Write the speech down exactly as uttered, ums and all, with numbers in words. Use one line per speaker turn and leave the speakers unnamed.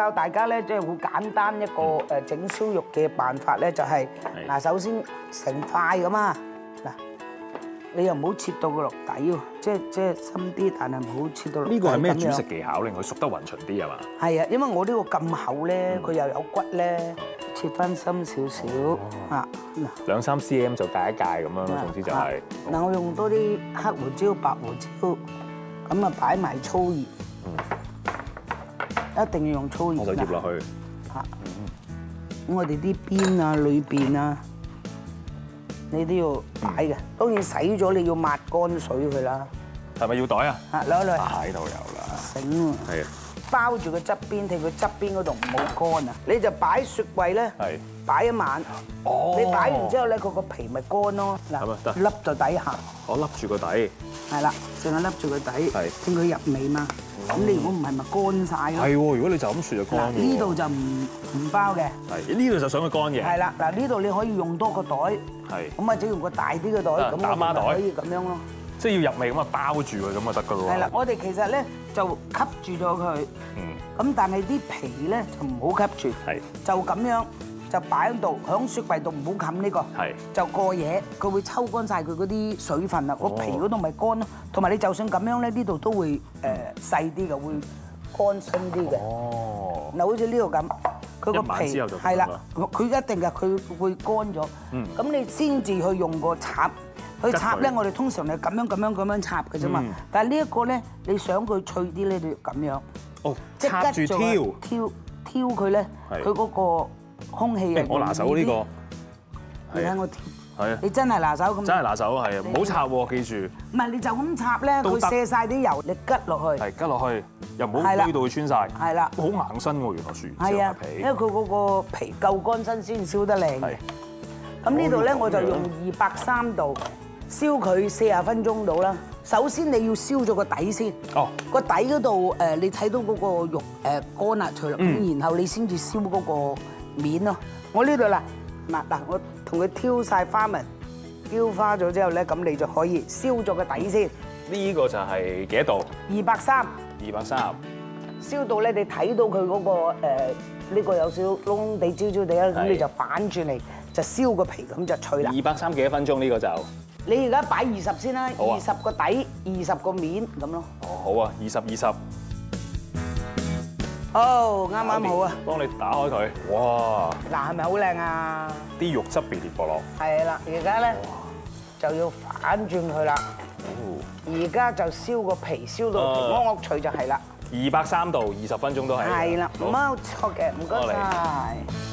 教大家咧，即係好簡單一個誒整燒肉嘅辦法咧，就係嗱，首先成塊咁啊，嗱，你又唔好切到個落底喎，即係即係深啲，但係唔好切到落底。
呢個係咩煮食技巧令佢熟得勻循啲係嘛？
係啊，因為我呢個咁厚咧，佢又有骨咧，切翻深少少啊，嗱，
兩三 cm 就界一界咁樣咯，總之就係。
嗱，我用多啲黑胡椒、白胡椒，咁啊擺埋粗鹽。一定要用粗鹽，
我就醃落去。
嚇，咁我哋啲邊啊、裏邊啊，你都要擺嘅。當然洗咗，你要抹乾水佢啦。
係咪要袋啊？
嚇，攞嚟。
喺度有啦。
醒喎。係啊。包住個側邊，睇佢側邊嗰度唔好乾啊！你就擺雪櫃咧，擺一晚。哦。你擺完之後咧，佢個皮咪乾咯。嗱，笠就底下。
我笠住個底。係
啦，淨係笠住個底。係。令佢入味嘛。咁你如果唔係咪乾晒咯？
係喎，如果你就咁雪就乾。
呢度就唔唔包嘅。
係，呢度就想佢乾嘅。
係啦，嗱呢度你可以用多個袋。係。咁或者用個大啲嘅袋，咁打孖袋可以咁樣咯。即係要入味咁啊，包住佢咁就得噶咯喎。係啦，我哋其實咧就吸住咗佢。嗯。咁但係啲皮咧就唔好吸住。係。就咁樣就擺喺度，響雪櫃度唔好冚呢個。係。就過夜，佢會抽乾晒佢嗰啲水分啦，個皮嗰度咪乾咯。同埋你就算咁樣咧，呢度都會誒細啲嘅，會乾身啲嘅。哦。嗱，好似呢度咁，佢個皮係啦，佢一定嘅，佢會乾咗。嗯。咁你先至去用個插。佢插咧，我哋通常係咁樣咁樣咁樣插嘅啫嘛。但係呢一個咧，你想佢脆啲咧，你要咁樣。哦，插住挑挑挑佢咧，佢嗰個空氣啊。我拿手呢個。你睇我挑。係啊。你真係拿手咁。真係拿手係啊，唔好插喎，記住。唔係，你就咁插咧，佢卸晒啲油，你吉落去。係吉落去，又唔好推到佢穿晒。係啦。好硬身喎，原來薯係啊，因為佢嗰個皮夠乾身先燒得靚嘅。咁呢度咧，我就用二百三度。燒佢四十分鐘到啦。首先你要燒咗個底先。哦。個底嗰度誒，你睇到嗰個肉誒乾啦脆啦，咁然後你先至燒嗰個面咯。我呢度啦，嗱嗱，我同佢挑晒花紋，雕花咗之後咧，咁你就可以燒咗個底先。呢個就係幾多度？二百三。二百三。燒到咧，你睇到佢嗰個誒呢個有少窿窿地、焦焦地啦，咁你就反轉嚟就燒個皮，咁就脆啦。二百三幾多分鐘呢個就？你而家擺二十先啦，二十個底，二十個面咁咯。哦，好啊，二十二十。哦，啱啱好啊。幫你打開佢。哇！嗱，係咪好靚啊？啲肉質便連薄落。係啦，而家咧就要反轉佢啦。而家就燒個皮，燒到皮翕翕脆就係啦。二百三度，二十分鐘都係。係啦，冇錯嘅，唔該晒。